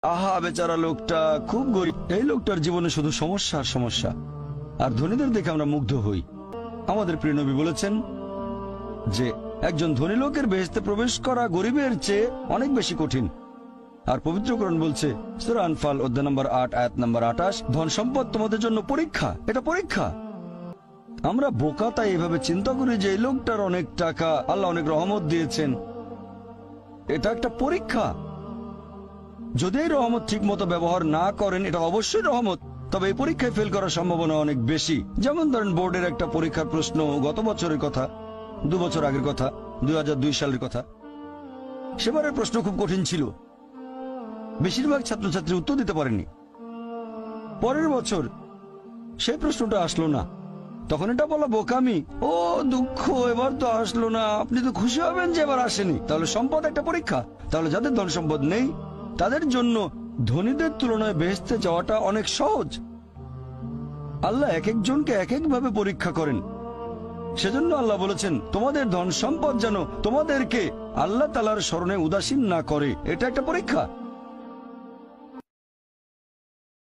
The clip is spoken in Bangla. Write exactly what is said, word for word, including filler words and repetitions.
আহা বেচারা লোকটা খুব গরিব, এই লোকটার জীবনে শুধু সমস্যা আর সমস্যা। আর ধনীদের দেখে আমরা মুগ্ধ হই। আমাদের প্রিয় নবী বলেছেন যে একজন ধনী লোকের বেহেশতে প্রবেশ করা গরিবের চেয়ে অনেক বেশি কঠিন। আর পবিত্র কোরআন বলছে সূরা আনফাল অধ্যায় নম্বর আট আয়াত নম্বর আটাশ, ধন সম্পদ তোমাদের জন্য পরীক্ষা, এটা পরীক্ষা। আমরা বোকা তাই এভাবে চিন্তা করি যে এই লোকটার অনেক টাকা, আল্লাহ অনেক রহমত দিয়েছেন, এটা একটা পরীক্ষা। যদি এই রহমত ঠিক মতো ব্যবহার না করেন এটা অবশ্যই রহমত, তবে এই পরীক্ষায় ফেল করার সম্ভাবনা অনেক বেশি। যেমন ধরেন বোর্ডের একটা পরীক্ষার প্রশ্ন, গত বছরের কথা, দু বছর আগের কথা, দুই হাজার দুই সালের কথা। সেবারের প্রশ্ন খুব কঠিন ছিল, বেশিরভাগ ছাত্রছাত্রী উত্তর দিতে পারেনি। পরের বছর সেই প্রশ্নটা আসলো না, তখন এটা বলা বোকামি, ও দুঃখ এবার তো আসলো না, আপনি তো খুশি হবেন যে এবার আসেনি। তাহলে সম্পদ একটা পরীক্ষা। তাহলে যাদের ধন সম্পদ নেই তাদের জন্য ধনীদের তুলনায় বেহেশতে যাওয়াটা অনেক সহজ। আল্লাহ এক একজনকে এক একভাবে পরীক্ষা করেন। সেজন্য আল্লাহ বলেছেন তোমাদের ধন সম্পদ যেন তোমাদেরকে আল্লাহ তাআলার স্মরণে উদাসীন না করে, এটা একটা পরীক্ষা।